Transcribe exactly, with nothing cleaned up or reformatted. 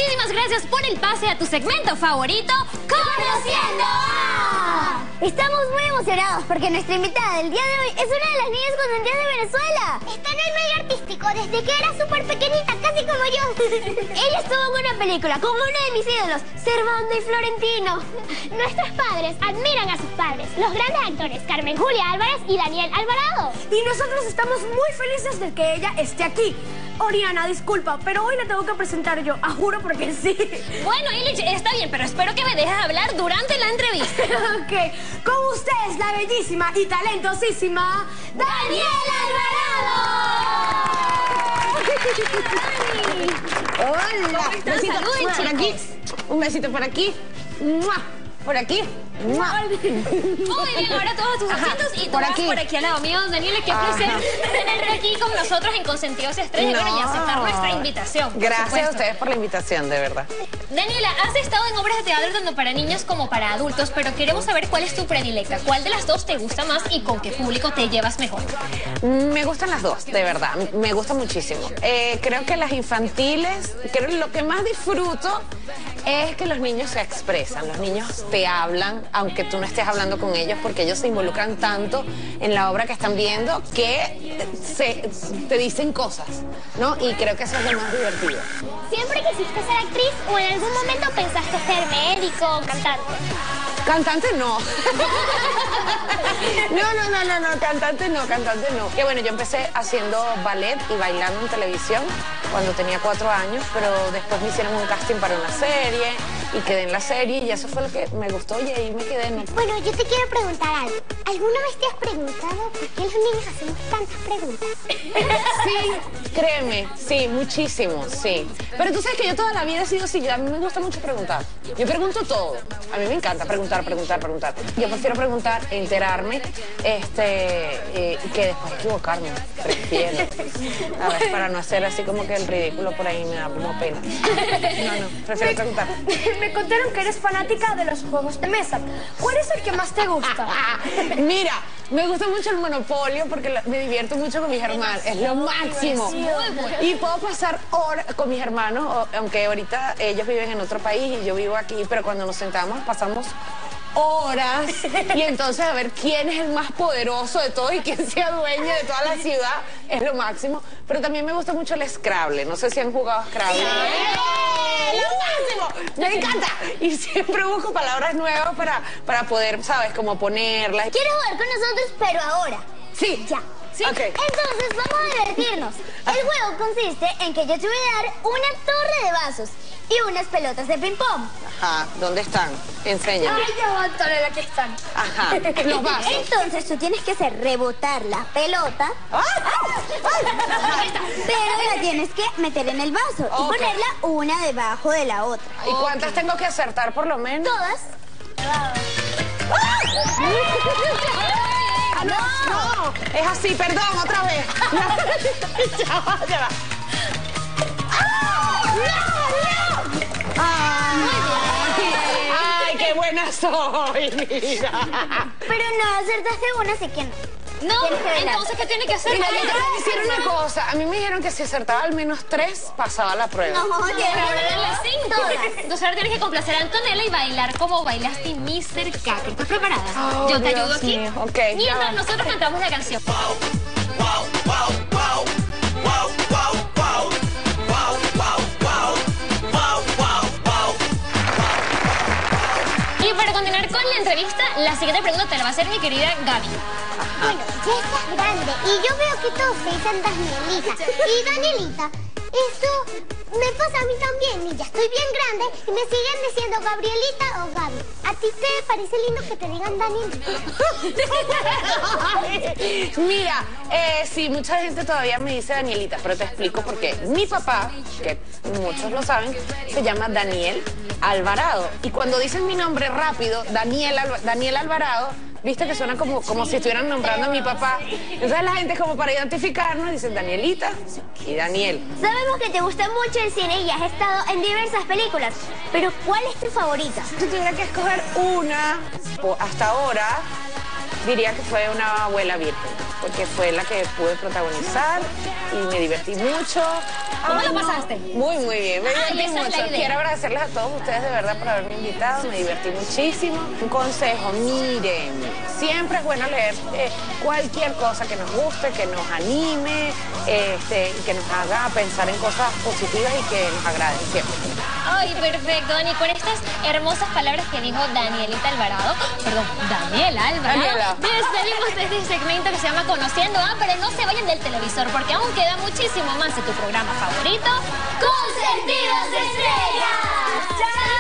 muchísimas gracias por el pase a tu segmento favorito, Conociendo a... Estamos muy emocionados porque nuestra invitada del día de hoy es una de las niñas consentidas de Venezuela. Está en el medio artístico desde que era súper pequeñita, casi como yo. Ella estuvo en una película como uno de mis ídolos, Servando y Florentino. Nuestros padres admiran a sus padres, los grandes actores Carmen Julia Álvarez y Daniel Alvarado. Y nosotros estamos muy felices de que ella esté aquí. Oriana, disculpa, pero hoy la tengo que presentar yo, a juro porque sí. Bueno, Illich, está bien, pero espero que me dejes hablar durante la entrevista. Ok, con ustedes la bellísima y talentosísima Daniel Alvarado. Hola. Un besito Saluden, por aquí. Un besito por aquí. ¡Mua! Por aquí. ¡Mua! Muy bien, ahora todos tus asientos y tú por vas aquí. por aquí al lado mío. Daniela, qué Ajá. placer tenerte aquí con nosotros en Consentidos Estrella No. y, bueno, y aceptar nuestra invitación. por Gracias a supuesto. ustedes por la invitación, de verdad. Daniela, has estado en obras de teatro tanto para niños como para adultos, pero queremos saber cuál es tu predilecta, cuál de las dos te gusta más y con qué público te llevas mejor. Me gustan las dos, de verdad. Me gusta muchísimo. Eh, creo que las infantiles, creo que lo que más disfruto es que los niños se expresan, los niños te hablan, aunque tú no estés hablando con ellos, porque ellos se involucran tanto en la obra que están viendo que se, te dicen cosas, ¿no? Y creo que eso es lo más divertido. ¿Siempre quisiste ser actriz o en algún momento pensaste ser médico o cantante? Cantante no. No, no, no, no, no, cantante no, cantante no. Que bueno, yo empecé haciendo ballet y bailando en televisión cuando tenía cuatro años, pero después me hicieron un casting para una serie y quedé en la serie y eso fue lo que me gustó y ahí me quedé. ¿No? Bueno, yo te quiero preguntar algo. ¿Alguna vez te has preguntado por qué los niños hacemos tantas preguntas? Sí, créeme, sí, muchísimo, sí. Pero tú sabes que yo toda la vida he sido así, a mí me gusta mucho preguntar. Yo pregunto todo, a mí me encanta preguntar, preguntar, preguntar. Yo prefiero preguntar, enterarme, este, eh, que después equivocarme, prefiero. A ver, para no hacer así como que el ridículo por ahí me da como pena. No, no, prefiero preguntar. Me contaron que eres fanática de los juegos de mesa. ¿Cuál es el que más te gusta? Mira, me gusta mucho el Monopolio porque lo- me divierto mucho con mis hermanos. Es lo máximo. Y puedo pasar horas con mis hermanos, o- aunque ahorita ellos viven en otro país y yo vivo aquí, pero cuando nos sentamos pasamos horas y entonces a ver quién es el más poderoso de todos y quién sea dueño de toda la ciudad es lo máximo. Pero también me gusta mucho el Scrabble. No sé si han jugado Scrabble. ¡Eh! ¡Lo máximo! Me encanta. Y siempre busco palabras nuevas para, para poder, ¿sabes? Como ponerlas. ¿Quieres jugar con nosotros, pero ahora? Sí. Ya. Sí. Ok. Entonces vamos a divertirnos. El juego consiste en que yo te voy a dar una torre de vasos y unas pelotas de ping-pong. Ajá. ¿Dónde están? Enséñame. Ay, ya Antonella, aquí están. Ajá. Los vasos. Entonces tú tienes que hacer rebotar la pelota, ¡Ah! ¡Ay! pero la tienes que meter en el vaso y Ok. ponerla una debajo de la otra. ¿Y cuántas tengo que acertar por lo menos? Todas. Ah, no, no, es así, perdón, otra vez. Ya va, ya va. ¡Ah! ¡No, no! ¡Ay! ¡Ay, qué buena soy, mira! Pero no acertaste una, así que no. No, Tienes que bailar. entonces, ¿qué tiene que hacer? Mira, yo te voy a decir una cosa. A mí me dijeron que si acertaba al menos tres, pasaba la prueba. No, Pero darle cinco. Todas. Entonces ahora tienes que complacer a Antonella y bailar como bailaste mister Cacker. ¿Estás preparada? Oh, Yo te Dios ayudo aquí. mío. Ok, ya Mientras va. nosotros cantamos la canción. Y para continuar con la entrevista, la siguiente pregunta te la va a hacer mi querida Gaby. Bueno, ya estás grande y yo veo que todos te dicen Danielita. Y Danielita, eso me pasa a mí también. Y ya estoy bien grande y me siguen diciendo Gabrielita o Gaby. ¿A ti te parece lindo que te digan Danielita? Mira, eh, sí, mucha gente todavía me dice Danielita, pero te explico por qué. Mi papá, que muchos lo saben, se llama Daniel Alvarado. Y cuando dicen mi nombre rápido, Daniel, Alva- Daniel Alvarado, viste que suena como, como si estuvieran nombrando a mi papá. Entonces la gente, como para identificarnos, dicen Danielita y Daniel. Sabemos que te gusta mucho el cine y has estado en diversas películas, pero ¿cuál es tu favorita? Si tuviera que escoger una, po- hasta ahora, diría que fue Una abuela virgen. porque fue la que pude protagonizar y me divertí mucho. ¿Cómo Ay, lo no, pasaste? Muy, muy bien. Me Ay, divertí esa es la mucho. idea. Quiero agradecerles a todos ustedes de verdad por haberme invitado. Me divertí muchísimo. Un consejo, miren, siempre es bueno leer eh, cualquier cosa que nos guste, que nos anime, este, que nos haga pensar en cosas positivas y que nos agraden siempre. Ay, perfecto, Dani. Con estas hermosas palabras que dijo Danielita Alvarado, perdón, Daniela Alvarado, Daniela. despedimos de este segmento que se llama Conociendo a, pero no se vayan del televisor porque aún queda muchísimo más de tu programa favorito, Consentidos Estrellas. ¡Chao!